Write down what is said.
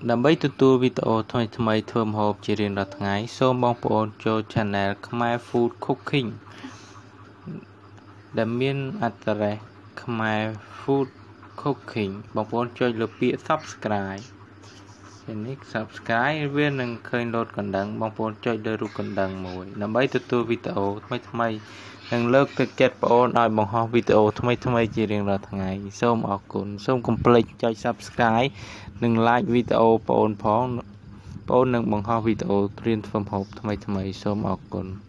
ដើម្បីទទួលវីដេអូថ្មីៗធ្វើម្ហូបជារៀងរាល់ថ្ងៃសូមបងប្អូនចូល Channel ខ្មែរ Food Cooking ដែលមានអត្តរេស ខ្មែរ Food Cooking បងប្អូនចុចលើពាក្យ Subscribe នេះ Subscribe វានឹងឃើញលោតកណ្ដឹងបងប្អូនចុចលើរូបកណ្ដឹងមួយដើម្បីទទួលវីដេអូថ្មីៗនិងលើកទឹកចិត្តបងប្អូនឲ្យបង្ហោះវីដេអូថ្មីៗជារៀងរាល់ថ្ងៃសូមអរគុណសូមកុំភ្លេចចុច Subscribe និង Like វីដេអូបងប្អូនផងបងប្អូននឹងបង្ហោះវីដេអូរៀនធ្វើម្ហូបថ្មីៗសូមអរគុណ